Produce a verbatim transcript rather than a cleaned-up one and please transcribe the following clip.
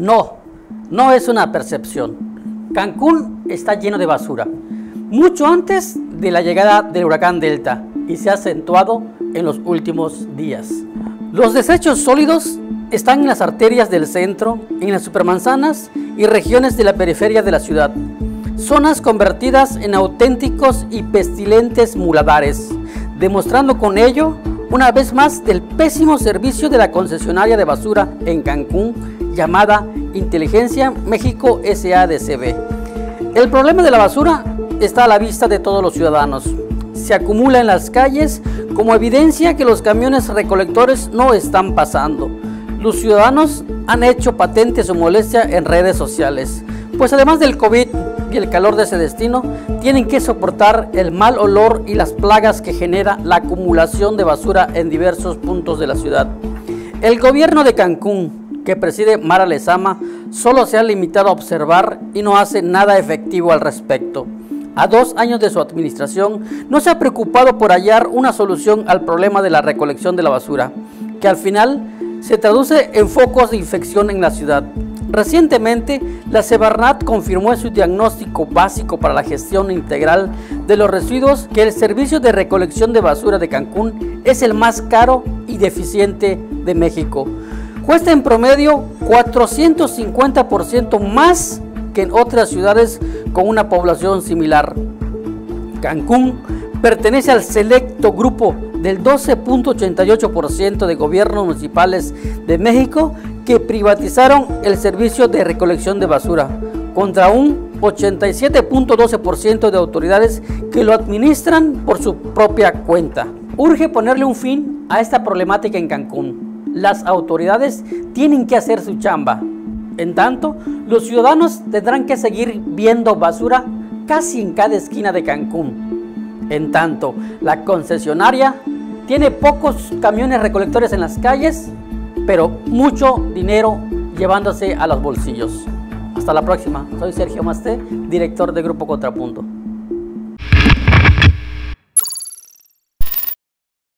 No, no es una percepción. Cancún está lleno de basura, mucho antes de la llegada del huracán Delta, y se ha acentuado en los últimos días. Los desechos sólidos están en las arterias del centro, en las supermanzanas y regiones de la periferia de la ciudad, zonas convertidas en auténticos y pestilentes muladares, demostrando con ello una vez más del pésimo servicio de la concesionaria de basura en Cancún llamada Inteligencia México S A D C B. El problema de la basura está a la vista de todos los ciudadanos. Se acumula en las calles como evidencia que los camiones recolectores no están pasando. Los ciudadanos han hecho patente su molestia en redes sociales, pues además del COVID y el calor de ese destino, tienen que soportar el mal olor y las plagas que genera la acumulación de basura en diversos puntos de la ciudad. El gobierno de Cancún, que preside Mara Lezama, solo se ha limitado a observar y no hace nada efectivo al respecto. A dos años de su administración, no se ha preocupado por hallar una solución al problema de la recolección de la basura, que al final se traduce en focos de infección en la ciudad. Recientemente, la Semarnat confirmó en su diagnóstico básico para la gestión integral de los residuos que el servicio de recolección de basura de Cancún es el más caro y deficiente de México. Cuesta en promedio cuatrocientos cincuenta por ciento más que en otras ciudades con una población similar. Cancún pertenece al selecto grupo del doce punto ochenta y ocho por ciento de gobiernos municipales de México que privatizaron el servicio de recolección de basura, contra un ochenta y siete punto doce por ciento de autoridades que lo administran por su propia cuenta. Urge ponerle un fin a esta problemática en Cancún. Las autoridades tienen que hacer su chamba. En tanto, los ciudadanos tendrán que seguir viendo basura casi en cada esquina de Cancún. En tanto, la concesionaria tiene pocos camiones recolectores en las calles, pero mucho dinero llevándose a los bolsillos. Hasta la próxima. Soy Sergio Masté, director de Grupo Contrapunto.